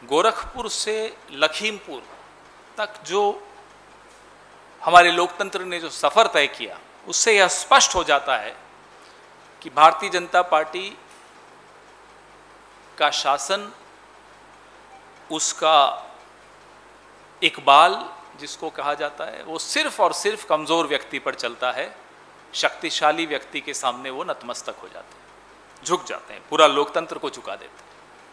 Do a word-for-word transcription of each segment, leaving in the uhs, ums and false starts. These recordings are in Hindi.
गोरखपुर से लखीमपुर तक जो हमारे लोकतंत्र ने जो सफर तय किया, उससे यह स्पष्ट हो जाता है कि भारतीय जनता पार्टी का शासन, उसका इकबाल जिसको कहा जाता है, वो सिर्फ और सिर्फ कमजोर व्यक्ति पर चलता है। शक्तिशाली व्यक्ति के सामने वो नतमस्तक हो जाते हैं, झुक जाते हैं, पूरा लोकतंत्र को झुका देते हैं।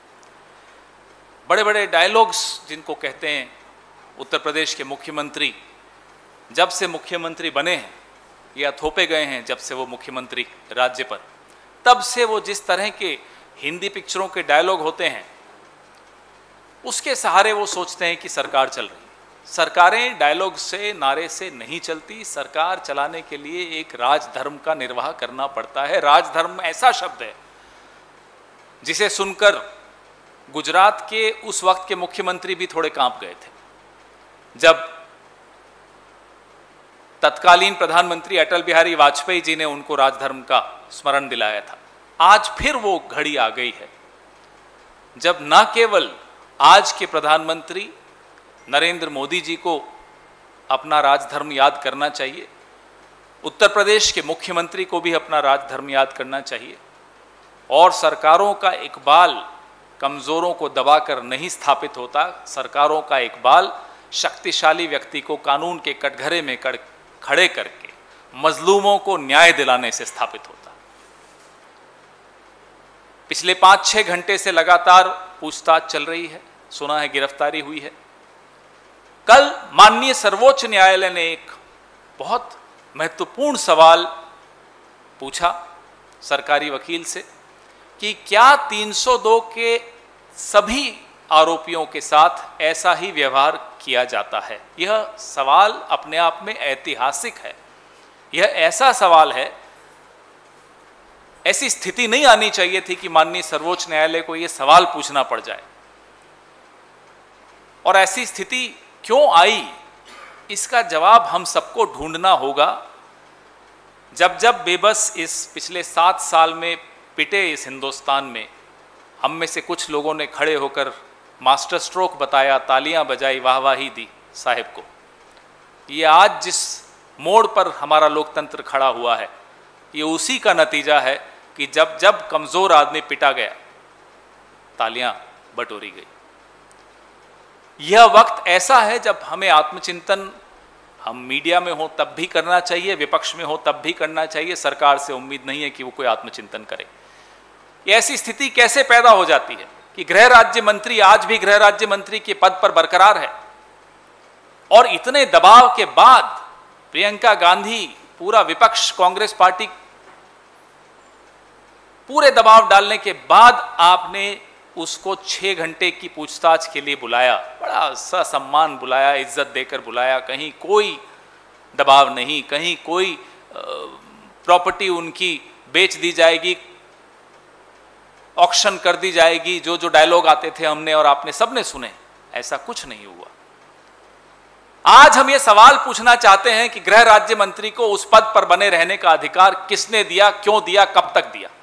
बड़े बड़े डायलॉग्स जिनको कहते हैं, उत्तर प्रदेश के मुख्यमंत्री जब से मुख्यमंत्री बने हैं या थोपे गए हैं, जब से वो मुख्यमंत्री राज्य पर, तब से वो जिस तरह के हिंदी पिक्चरों के डायलॉग होते हैं, उसके सहारे वो सोचते हैं कि सरकार चल रही है। सरकारें डायलॉग से, नारे से नहीं चलती। सरकार चलाने के लिए एक राजधर्म का निर्वाह करना पड़ता है। राजधर्म ऐसा शब्द है जिसे सुनकर गुजरात के उस वक्त के मुख्यमंत्री भी थोड़े कांप गए थे, जब तत्कालीन प्रधानमंत्री अटल बिहारी वाजपेयी जी ने उनको राजधर्म का स्मरण दिलाया था। आज फिर वो घड़ी आ गई है जब न केवल आज के प्रधानमंत्री नरेंद्र मोदी जी को अपना राजधर्म याद करना चाहिए, उत्तर प्रदेश के मुख्यमंत्री को भी अपना राजधर्म याद करना चाहिए, और सरकारों का इकबाल कमजोरों को दबाकर नहीं स्थापित होता। सरकारों का इकबाल शक्तिशाली व्यक्ति को कानून के कटघरे में खड़े करके मजलूमों को न्याय दिलाने से स्थापित होता। पिछले पांच छह घंटे से लगातार पूछताछ चल रही है, सुना है गिरफ्तारी हुई है। कल माननीय सर्वोच्च न्यायालय ने एक बहुत महत्वपूर्ण सवाल पूछा सरकारी वकील से कि क्या तीन सौ दो के सभी आरोपियों के साथ ऐसा ही व्यवहार किया जाता है। यह सवाल अपने आप में ऐतिहासिक है। यह ऐसा सवाल है, ऐसी स्थिति नहीं आनी चाहिए थी कि माननीय सर्वोच्च न्यायालय को यह सवाल पूछना पड़ जाए, और ऐसी स्थिति क्यों आई, इसका जवाब हम सबको ढूंढना होगा। जब जब बेबस इस पिछले सात साल में पिटे इस हिंदुस्तान में, हम में से कुछ लोगों ने खड़े होकर मास्टर स्ट्रोक बताया, तालियां बजाई, वाहवाही दी साहिब को, ये आज जिस मोड़ पर हमारा लोकतंत्र खड़ा हुआ है, ये उसी का नतीजा है कि जब जब कमजोर आदमी पिटा गया, तालियां बटोरी गई। यह वक्त ऐसा है जब हमें आत्मचिंतन, हम मीडिया में हो तब भी करना चाहिए, विपक्ष में हो तब भी करना चाहिए। सरकार से उम्मीद नहीं है कि वो कोई आत्मचिंतन करे। ये ऐसी स्थिति कैसे पैदा हो जाती है कि गृह राज्य मंत्री आज भी गृह राज्य मंत्री के पद पर बरकरार है, और इतने दबाव के बाद प्रियंका गांधी, पूरा विपक्ष, कांग्रेस पार्टी, पूरे दबाव डालने के बाद आपने उसको छह घंटे की पूछताछ के लिए बुलाया, बड़ा ससम्मान बुलाया, इज्जत देकर बुलाया। कहीं कोई दबाव नहीं, कहीं कोई प्रॉपर्टी उनकी बेच दी जाएगी, ऑक्शन कर दी जाएगी। जो जो डायलॉग आते थे हमने और आपने सबने सुने, ऐसा कुछ नहीं हुआ। आज हम ये सवाल पूछना चाहते हैं कि गृह राज्य मंत्री को उस पद पर बने रहने का अधिकार किसने दिया, क्यों दिया, कब तक दिया।